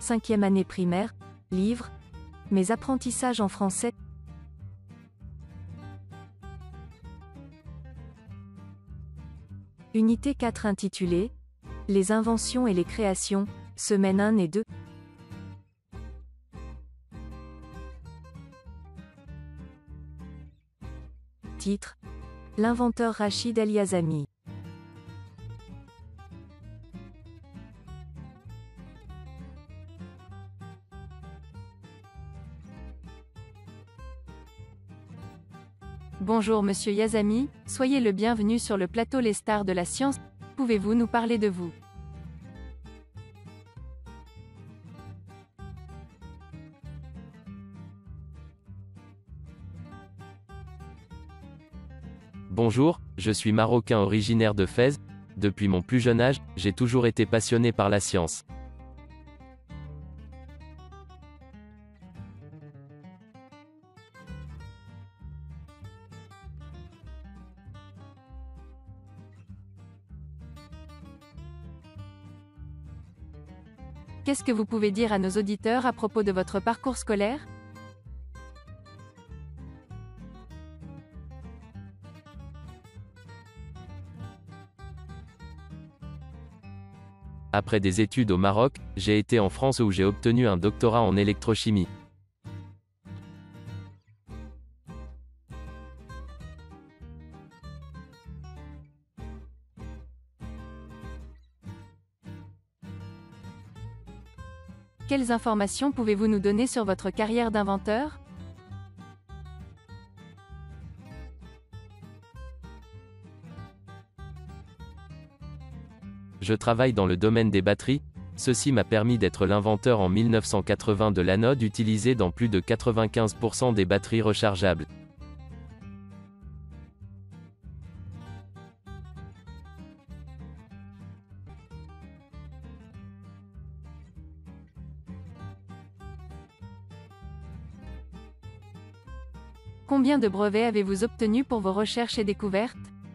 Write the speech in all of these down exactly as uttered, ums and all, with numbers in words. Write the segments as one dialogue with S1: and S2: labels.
S1: cinquième année primaire, livre, Mes apprentissages en français. Unité quatre intitulée Les inventions et les créations, semaine un et deux. Titre: L'inventeur Rachid El-Yazami. Bonjour Monsieur Yazami, soyez le bienvenu sur le plateau Les Stars de la Science. Pouvez-vous nous parler de vous?
S2: Bonjour, je suis marocain originaire de Fès. Depuis mon plus jeune âge, j'ai toujours été passionné par la science.
S1: Qu'est-ce que vous pouvez dire à nos auditeurs à propos de votre parcours scolaire?
S2: Après des études au Maroc, j'ai été en France où j'ai obtenu un doctorat en électrochimie.
S1: Quelles informations pouvez-vous nous donner sur votre carrière d'inventeur?
S2: Je travaille dans le domaine des batteries. Ceci m'a permis d'être l'inventeur en mille neuf cent quatre-vingts de l'anode utilisée dans plus de quatre-vingt-quinze pour cent des batteries rechargeables.
S1: Combien de brevets avez-vous obtenus pour vos recherches et découvertes?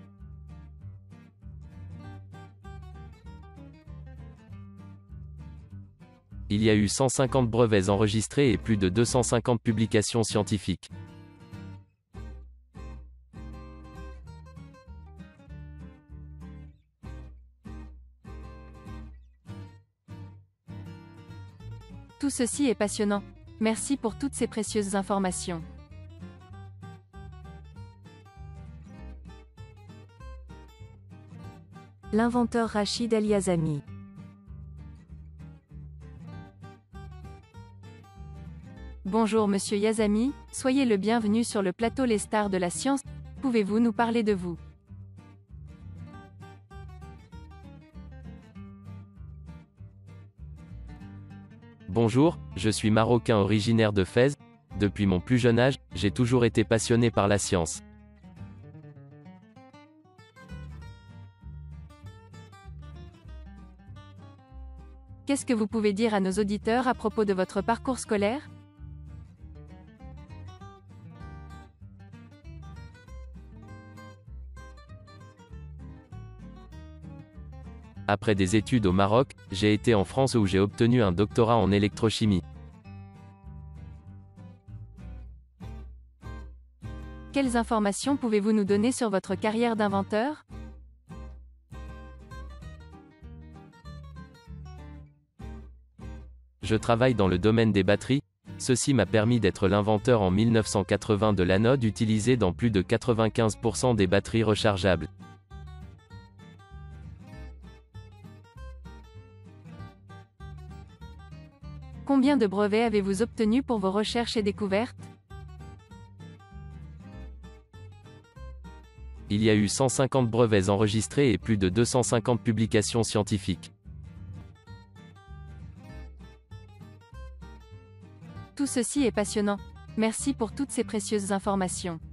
S2: Il y a eu cent cinquante brevets enregistrés et plus de deux cent cinquante publications scientifiques.
S1: Tout ceci est passionnant. Merci pour toutes ces précieuses informations. L'inventeur Rachid El-Yazami. Bonjour Monsieur Yazami, soyez le bienvenu sur le plateau Les Stars de la Science. Pouvez-vous nous parler de vous?
S2: Bonjour, je suis marocain originaire de Fès. Depuis mon plus jeune âge, j'ai toujours été passionné par la science.
S1: Qu'est-ce que vous pouvez dire à nos auditeurs à propos de votre parcours scolaire?
S2: Après des études au Maroc, j'ai été en France où j'ai obtenu un doctorat en électrochimie.
S1: Quelles informations pouvez-vous nous donner sur votre carrière d'inventeur?
S2: Je travaille dans le domaine des batteries. Ceci m'a permis d'être l'inventeur en mille neuf cent quatre-vingts de l'anode utilisée dans plus de quatre-vingt-quinze pour cent des batteries rechargeables.
S1: Combien de brevets avez-vous obtenus pour vos recherches et découvertes?
S2: Il y a eu cent cinquante brevets enregistrés et plus de deux cent cinquante publications scientifiques.
S1: Tout ceci est passionnant. Merci pour toutes ces précieuses informations.